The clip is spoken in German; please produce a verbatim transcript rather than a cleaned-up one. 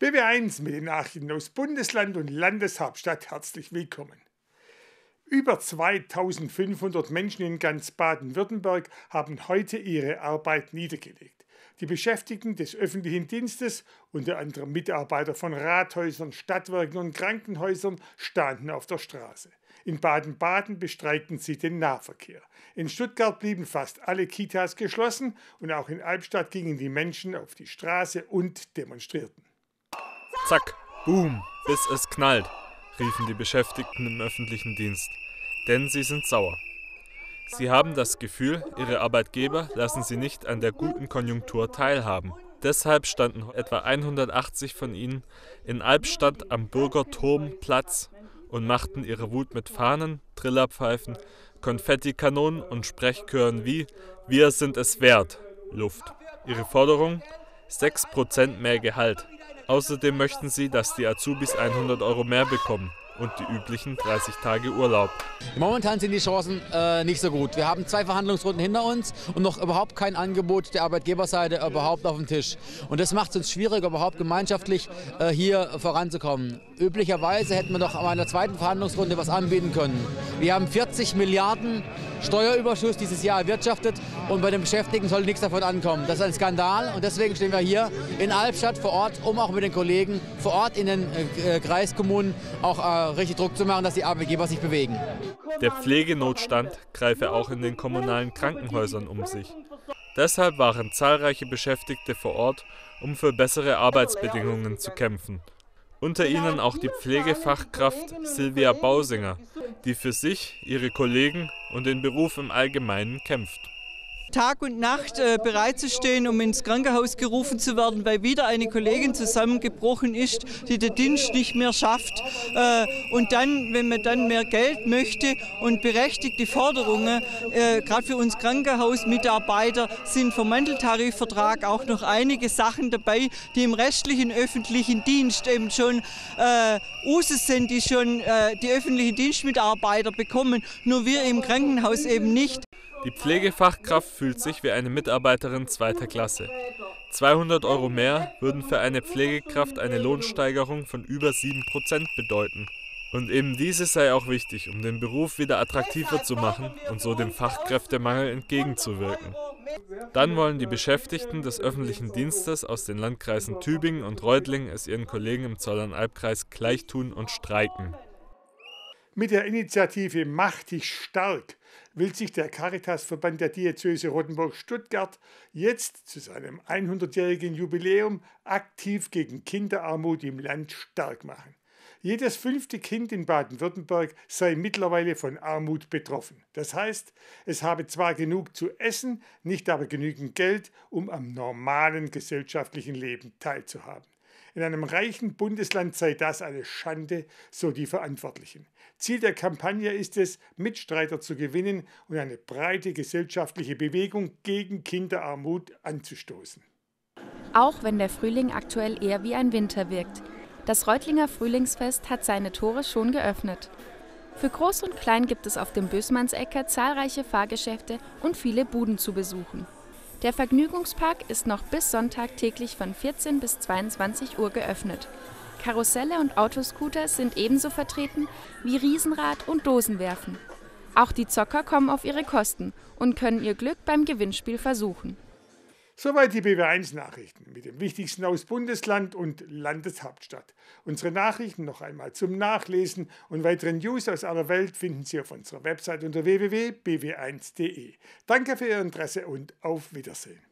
B W eins mit den Nachrichten aus Bundesland und Landeshauptstadt herzlich willkommen. Über zweitausendfünfhundert Menschen in ganz Baden-Württemberg haben heute ihre Arbeit niedergelegt. Die Beschäftigten des öffentlichen Dienstes, unter anderem Mitarbeiter von Rathäusern, Stadtwerken und Krankenhäusern, standen auf der Straße. In Baden-Baden bestreikten sie den Nahverkehr. In Stuttgart blieben fast alle Kitas geschlossen und auch in Albstadt gingen die Menschen auf die Straße und demonstrierten. Zack, boom, bis es knallt, riefen die Beschäftigten im öffentlichen Dienst. Denn sie sind sauer. Sie haben das Gefühl, ihre Arbeitgeber lassen sie nicht an der guten Konjunktur teilhaben. Deshalb standen etwa hundertachtzig von ihnen in Albstadt am Bürgerturmplatz und machten ihre Wut mit Fahnen, Trillerpfeifen, Konfettikanonen und Sprechchören wie „Wir sind es wert" Luft. Ihre Forderung? sechs Prozent mehr Gehalt. Außerdem möchten sie, dass die Azubis hundert Euro mehr bekommen und die üblichen dreißig Tage Urlaub. Momentan sind die Chancen äh, nicht so gut. Wir haben zwei Verhandlungsrunden hinter uns und noch überhaupt kein Angebot der Arbeitgeberseite überhaupt auf dem Tisch. Und das macht es uns schwierig, überhaupt gemeinschaftlich äh, hier voranzukommen. Üblicherweise hätten wir doch an einer zweiten Verhandlungsrunde was anbieten können. Wir haben vierzig Milliarden Steuerüberschuss dieses Jahr erwirtschaftet und bei den Beschäftigten sollte nichts davon ankommen. Das ist ein Skandal und deswegen stehen wir hier in Albstadt vor Ort, um auch mit den Kollegen vor Ort in den äh, Kreiskommunen auch äh, richtig Druck zu machen, dass die Arbeitgeber sich bewegen. Der Pflegenotstand greife auch in den kommunalen Krankenhäusern um sich. Deshalb waren zahlreiche Beschäftigte vor Ort, um für bessere Arbeitsbedingungen zu kämpfen. Unter ihnen auch die Pflegefachkraft Silvia Bausinger, die für sich, ihre Kollegen und den Beruf im Allgemeinen kämpft. Tag und Nacht äh, bereit zu stehen, um ins Krankenhaus gerufen zu werden, weil wieder eine Kollegin zusammengebrochen ist, die den Dienst nicht mehr schafft. Äh, und dann, wenn man dann mehr Geld möchte und berechtigte Forderungen, äh, gerade für uns Krankenhausmitarbeiter sind vom Manteltarifvertrag auch noch einige Sachen dabei, die im restlichen öffentlichen Dienst eben schon äh, Usus sind, die schon äh, die öffentlichen Dienstmitarbeiter bekommen, nur wir im Krankenhaus eben nicht. Die Pflegefachkraft fühlt sich wie eine Mitarbeiterin zweiter Klasse. zweihundert Euro mehr würden für eine Pflegekraft eine Lohnsteigerung von über sieben Prozent bedeuten. Und eben diese sei auch wichtig, um den Beruf wieder attraktiver zu machen und so dem Fachkräftemangel entgegenzuwirken. Dann wollen die Beschäftigten des öffentlichen Dienstes aus den Landkreisen Tübingen und Reutlingen es ihren Kollegen im Zollern-Albkreis gleichtun und streiken. Mit der Initiative Mach dich stark will sich der Caritasverband der Diözese Rottenburg-Stuttgart jetzt zu seinem hundertjährigen Jubiläum aktiv gegen Kinderarmut im Land stark machen. Jedes fünfte Kind in Baden-Württemberg sei mittlerweile von Armut betroffen. Das heißt, es habe zwar genug zu essen, nicht aber genügend Geld, um am normalen gesellschaftlichen Leben teilzuhaben. In einem reichen Bundesland sei das eine Schande, so die Verantwortlichen. Ziel der Kampagne ist es, Mitstreiter zu gewinnen und eine breite gesellschaftliche Bewegung gegen Kinderarmut anzustoßen. Auch wenn der Frühling aktuell eher wie ein Winter wirkt. Das Reutlinger Frühlingsfest hat seine Tore schon geöffnet. Für Groß und Klein gibt es auf dem Bösmannsecker zahlreiche Fahrgeschäfte und viele Buden zu besuchen. Der Vergnügungspark ist noch bis Sonntag täglich von vierzehn bis zweiundzwanzig Uhr geöffnet. Karusselle und Autoscooter sind ebenso vertreten wie Riesenrad und Dosenwerfen. Auch die Zocker kommen auf ihre Kosten und können ihr Glück beim Gewinnspiel versuchen. Soweit die B W eins Nachrichten mit dem Wichtigsten aus Bundesland und Landeshauptstadt. Unsere Nachrichten noch einmal zum Nachlesen und weitere News aus aller Welt finden Sie auf unserer Website unter w w w punkt b w eins punkt de. Danke für Ihr Interesse und auf Wiedersehen.